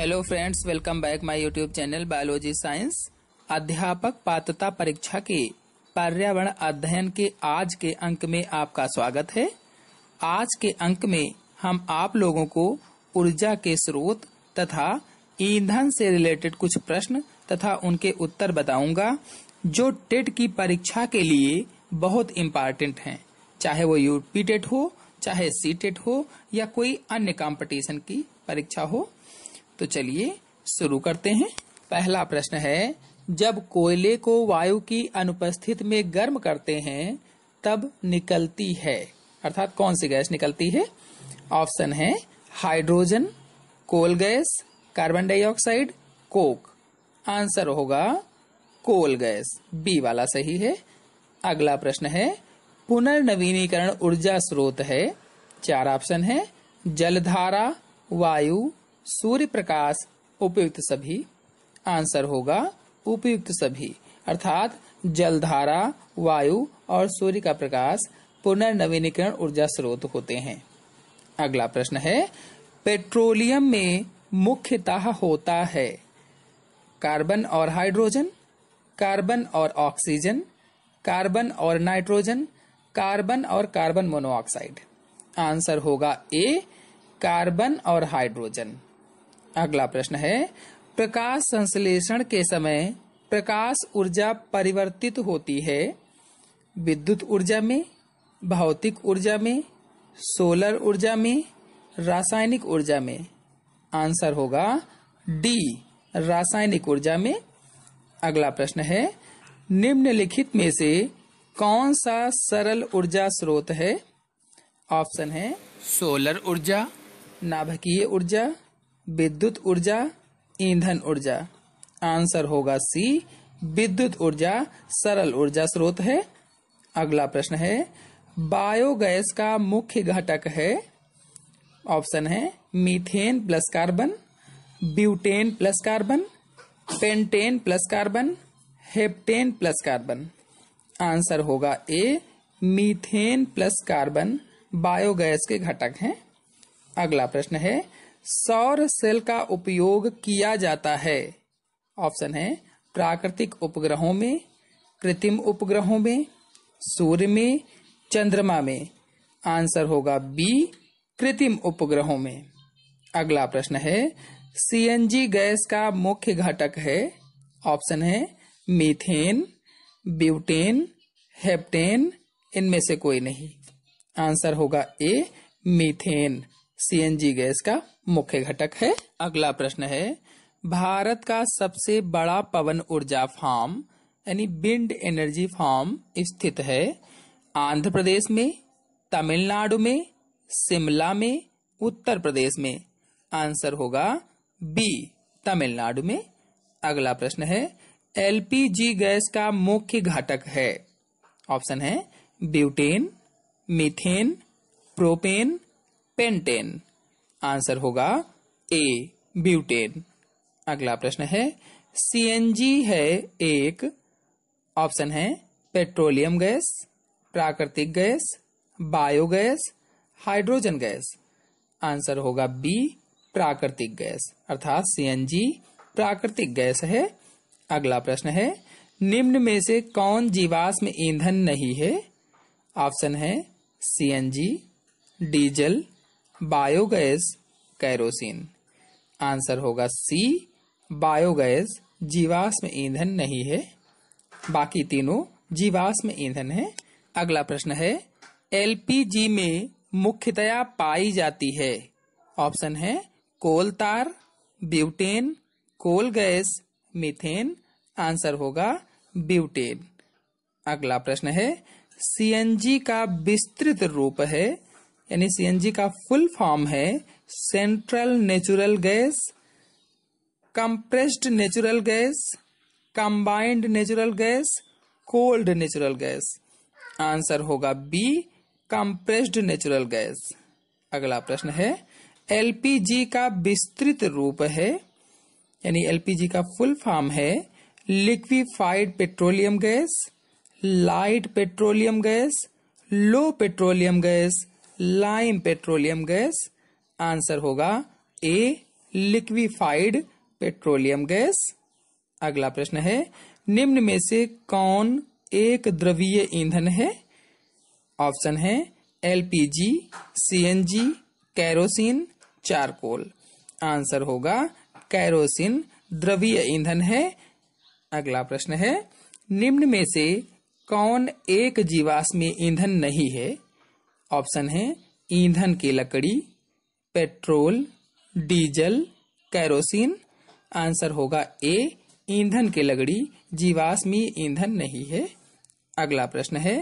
Hello friends, welcome back my YouTube channel biology science. अध्यापक पात्रता परीक्षा के पर्यावरण अध्ययन के आज के अंक में आपका स्वागत है। आज के अंक में हम आप लोगों को ऊर्जा के स्रोत तथा ईंधन से रिलेटेड कुछ प्रश्न तथा उनके उत्तर बताऊंगा जो टेट की परीक्षा के लिए बहुत इम्पोर्टेंट हैं, चाहे वो यूपीटेट हो, चाहे सीटेट हो या कोई अन्य कंपटीशन की परीक्षा हो। तो चलिए शुरू करते हैं। पहला प्रश्न है, जब कोयले को वायु की अनुपस्थिति में गर्म करते हैं तब निकलती है, अर्थात कौन सी गैस निकलती है? ऑप्शन है hydrogen, coal gas, carbon dioxide, coke. Answer होगा कोल गैस, बी वाला सही है। अगला प्रश्न है, पुनर्नवीनीकरण ऊर्जा स्रोत है। 4 ऑप्शन है, जलधारा, वायु, सूर्य प्रकाश, उपयुक्त सभी। आंसर होगा उपयुक्त सभी, अर्थात जलधारा, वायु और सूर्य का प्रकाश पुनर्नवीनीकरण ऊर्जा स्रोत होते हैं। अगला प्रश्न है, पेट्रोलियम में मुख्यतः होता है कार्बन और हाइड्रोजन, कार्बन और ऑक्सीजन, कार्बन और नाइट्रोजन, कार्बन और कार्बन मोनोऑक्साइड। आंसर होगा ए, कार्बन और हाइड्रोजन। अगला प्रश्न है, प्रकाश संश्लेषण के समय प्रकाश ऊर्जा परिवर्तित होती है विद्युत ऊर्जा में, भौतिक ऊर्जा में, सोलर ऊर्जा में, रासायनिक ऊर्जा में। आंसर होगा डी, रासायनिक ऊर्जा में। अगला प्रश्न है, निम्नलिखित में से कौन सा सरल ऊर्जा स्रोत है? ऑप्शन है सोलर ऊर्जा, नाभिकीय ऊर्जा, विद्युत ऊर्जा, ईंधन ऊर्जा। आंसर होगा सी, विद्युत ऊर्जा सरल ऊर्जा स्रोत है। अगला प्रश्न है, बायोगैस का मुख्य घटक है। ऑप्शन है methane plus carbon, butane plus carbon, pentane plus carbon, heptane plus carbon. Answer होगा A, methane plus carbon biogas के घटक हैं। अगला प्रश्न है, सौर सेल का उपयोग किया जाता है। ऑप्शन है प्राकृतिक उपग्रहों में, कृत्रिम उपग्रहों में, सूर्य में, चंद्रमा में। आंसर होगा बी, कृत्रिम उपग्रहों में। अगला प्रश्न है, सीएनजी गैस का मुख्य घटक है। ऑप्शन है मीथेन, ब्यूटेन, हेप्टेन, इनमें से कोई नहीं। आंसर होगा ए, मीथेन सीएनजी गैस का मुख्य घटक है। अगला प्रश्न है, भारत का सबसे बड़ा पवन ऊर्जा फार्म यानी विंड एनर्जी फार्म स्थित है आंध्र प्रदेश में, तमिलनाडु में, शिमला में, उत्तर प्रदेश में। आंसर होगा बी, तमिलनाडु में। अगला प्रश्न है, एलपीजी गैस का मुख्य घटक है। ऑप्शन है butane, methane, propane, pentane. Answer होगा ए, ब्यूटेन। अगला प्रश्न है, सीएनजी है एक। ऑप्शन है पेट्रोलियम गैस, प्राकृतिक gas, biogas, hydrogen gas. Answer होगा बी, प्राकृतिक गैस, अर्थात सीएनजी प्राकृतिक गैस है। अगला प्रश्न है, निम्न में से कौन जीवाश्म ईंधन नहीं है? ऑप्शन है CNG, diesel, biogas, kerosene. Answer होगा सी, बायोगैस जीवाश्म ईंधन नहीं है, बाकी तीनों जीवाश्म ईंधन है। अगला प्रश्न है, एलपीजी में मुख्यतया पाई जाती है। ऑप्शन है coal tar, butane, coal gas, methane. Answer होगा ब्यूटेन। अगला प्रश्न है, सीएनजी का विस्तृत रूप है यानी सीएनजी का फुल फॉर्म है central natural gas, compressed natural gas, combined natural gas, cold natural gas. Answer होगा बी, कंप्रेस्ड नेचुरल गैस। अगला प्रश्न है, एलपीजी का विस्तृत रूप है यानी एलपीजी का फुल फॉर्म है liquefied petroleum gas, light petroleum gas, low petroleum gas, lime petroleum gas. Answer होगा ए, लिक्विफाइड पेट्रोलियम गैस। अगला प्रश्न है, निम्न में से कौन एक द्रवीय ईंधन है? ऑप्शन है LPG, CNG, kerosene, charcoal. Answer होगा कैरोसिन द्रवीय ईंधन है। अगला प्रश्न है, निम्न में से कौन एक जीवाश्मीय ईंधन नहीं है? ऑप्शन है ईंधन की लकड़ी, पेट्रोल, डीजल, कैरोसिन। आंसर होगा ए, ईंधन की लकड़ी जीवाश्मीय ईंधन नहीं है। अगला प्रश्न है,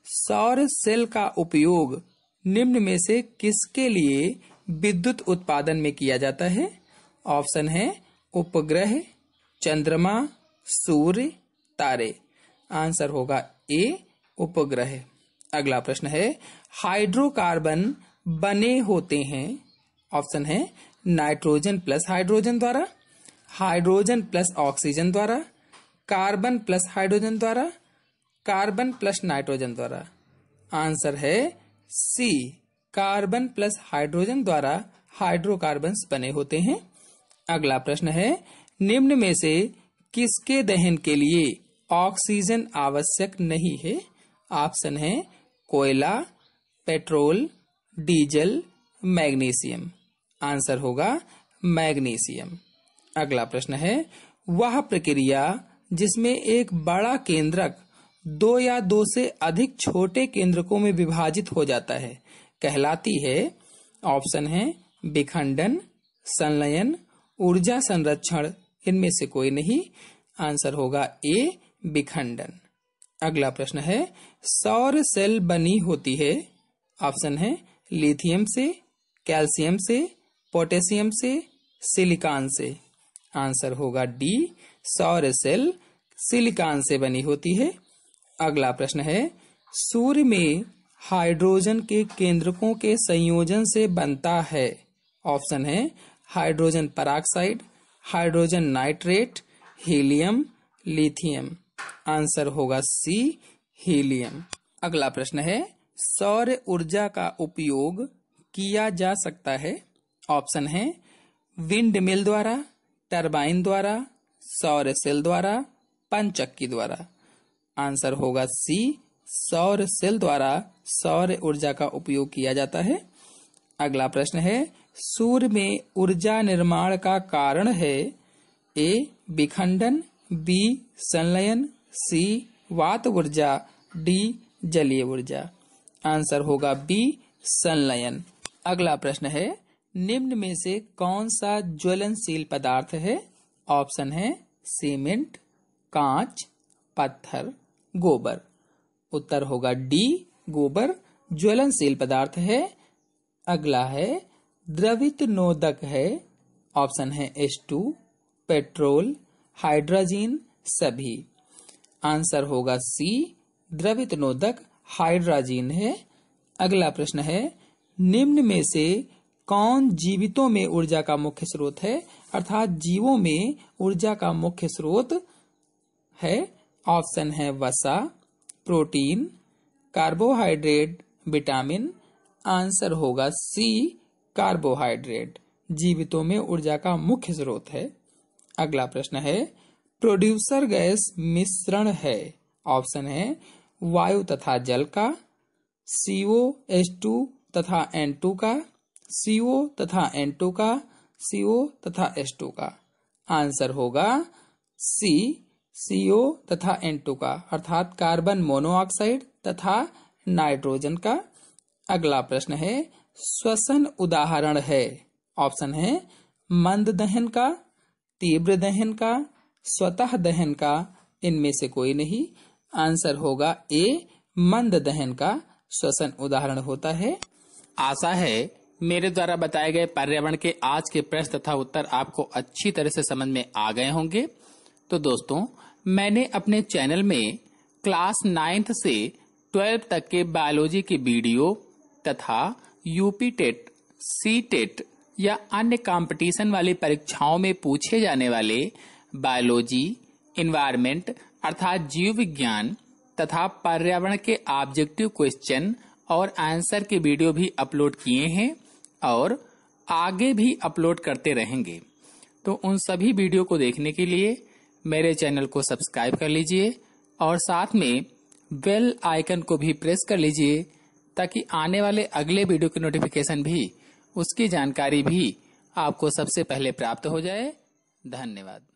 सौर सेल का उपयोग निम्न में से किसके लिए विद्युत उत्पादन में किया जाता है? ऑप्शन है उपग्रह, चंद्रमा, सूर्य, तारे। आंसर होगा ए, उपग्रह। अगला प्रश्न है, हाइड्रोकार्बन बने होते हैं। ऑप्शन है नाइट्रोजन प्लस हाइड्रोजन द्वारा, हाइड्रोजन प्लस ऑक्सीजन द्वारा, कार्बन प्लस हाइड्रोजन द्वारा, कार्बन प्लस नाइट्रोजन द्वारा। आंसर है सी, कार्बन प्लस हाइड्रोजन द्वारा हाइड्रोकार्बन्स बने होते हैं। अगला प्रश्न है, निम्न में से किसके दहन के लिए ऑक्सीजन आवश्यक नहीं है? ऑप्शन है कोयला, पेट्रोल, डीजल, मैग्नीशियम। आंसर होगा मैग्नीशियम। अगला प्रश्न है, वह प्रक्रिया जिसमें एक बड़ा केंद्रक दो या दो से अधिक छोटे केंद्रकों में विभाजित हो जाता है कहलाती है? ऑप्शन है विखंडन, संलयन, ऊर्जा संरक्षण। इनमें से कोई नहीं। आंसर होगा ए, विखंडन। अगला प्रश्न है, सौर सेल बनी होती है। ऑप्शन है लिथियम से, कैल्शियम से, पोटेशियम से, सिलिकॉन से। आंसर होगा डी, सौर सेल सिलिकॉन से बनी होती है। अगला प्रश्न है, सूर्य में हाइड्रोजन के केंद्रकों के संयोजन से बनता है। ऑप्शन है hydrogen peroxide, hydrogen nitrate, helium, lithium. Answer होगा सी, हीलियम। अगला प्रश्न है, सौर ऊर्जा का उपयोग किया जा सकता है। ऑप्शन है विंड मिल द्वारा, टरबाइन द्वारा, सौर सेल द्वारा, पनचक्की द्वारा। आंसर होगा सी, सौर सेल द्वारा सौर ऊर्जा का उपयोग किया जाता है। अगला प्रश्न है, सूर्य में ऊर्जा निर्माण का कारण है? ए विखंडन, बी संलयन, सी वात ऊर्जा, डी जलीय ऊर्जा। आंसर होगा बी, संलयन। अगला प्रश्न है, निम्न में से कौन सा ज्वलनशील पदार्थ है? ऑप्शन है सीमेंट, कांच, पत्थर, गोबर। उत्तर होगा डी, गोबर ज्वलनशील पदार्थ है। अगला है, द्रवित नोदक है। ऑप्शन है H2, पेट्रोल, हाइड्रोजन, सभी। आंसर होगा सी, द्रवित नोदक हाइड्रोजन है। अगला प्रश्न है, निम्न में से कौन जीवितों में ऊर्जा का मुख्य स्रोत है? अर्थात जीवों में ऊर्जा का मुख्य स्रोत है। ऑप्शन है वसा, प्रोटीन, कार्बोहाइड्रेट, विटामिन। आंसर होगा सी, कार्बोहाइड्रेट जीवितों में ऊर्जा का मुख्य स्रोत है। अगला प्रश्न है, प्रोड्यूसर गैस मिश्रण है। ऑप्शन है वायु तथा जल का, CO H2 तथा N2 का, CO तथा N2 का, CO तथा H2 का। आंसर होगा सी, CO तथा N2 का, अर्थात कार्बन मोनोऑक्साइड तथा नाइट्रोजन का। अगला प्रश्न है, श्वसन उदाहरण है। ऑप्शन है मंद दहन का, तीव्र दहन का, स्वतः दहन का। इनमें से कोई नहीं। आंसर होगा ए, मंद दहन का श्वसन उदाहरण होता है। आशा है मेरे द्वारा बताए गए पर्यावरण के आज के प्रश्न तथा उत्तर आपको अच्छी तरह से समझ में आ गए होंगे। तो दोस्तों, मैंने अपने चैनल में क्लास 9th से 12th तक के बायोलॉजी की वीडियो तथा UPTET, CTET या अन्य कंपटीशन वाली परीक्षाओं में पूछे जाने वाले बायोलॉजी, एनवायरनमेंट अर्थात जीव विज्ञान तथा पर्यावरण के ऑब्जेक्टिव क्वेश्चन और आंसर के वीडियो भी अपलोड किए हैं और आगे भी अपलोड करते रहेंगे। तो उन सभी वीडियो को देखने के लिए मेरे चैनल को सब्सक्राइब कर लीजिए और साथ में बेल आइकन को भी प्रेस कर लीजिए, ताकि आने वाले अगले वीडियो की नोटिफिकेशन भी, उसकी जानकारी भी आपको सबसे पहले प्राप्त हो जाए। धन्यवाद।